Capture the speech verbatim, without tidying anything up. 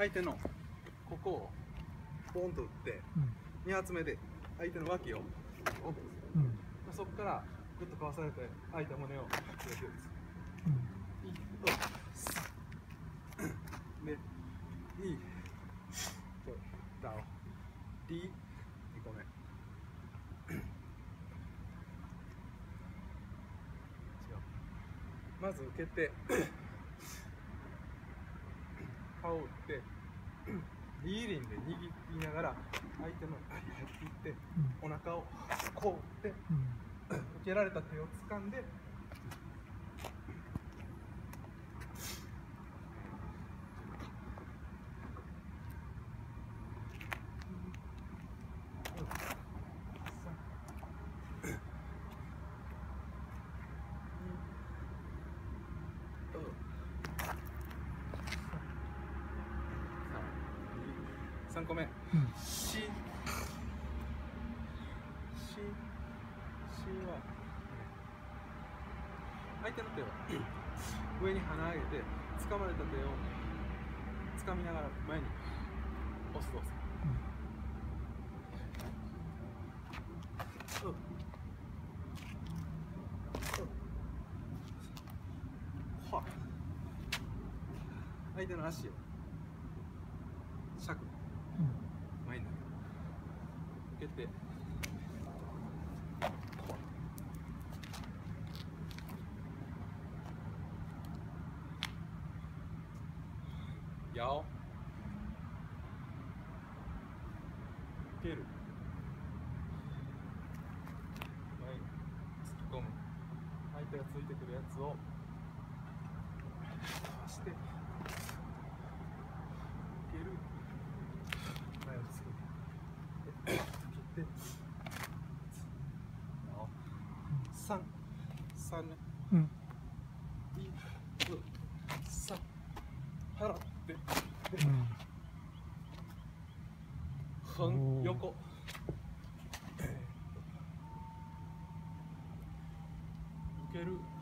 相手のここをポンと打って、うん、に発目で相手の脇を置くんですよ、うん、そこからグッとかわされて相手の胸を触れてるんですよ、うん、いち、さんで、に、と、ダオ、リ、にこめ違う、まず受けて顔を打ってリーリンで握りながら相手の中に入っていって、うん、お腹をこう打って、うん、受けられた手を掴んでさんこめ、うん、し、し、しは相手の手を上に鼻上げて掴まれた手を掴みながら前に押す動作、うんうん、は相手の足を尺前に投げる、受けてやお受ける前に突き込む、相手がついてくるやつをかわして受ける、前をつけて受けてさん、さんね、うん、いち、さん払って、うん、横受ける。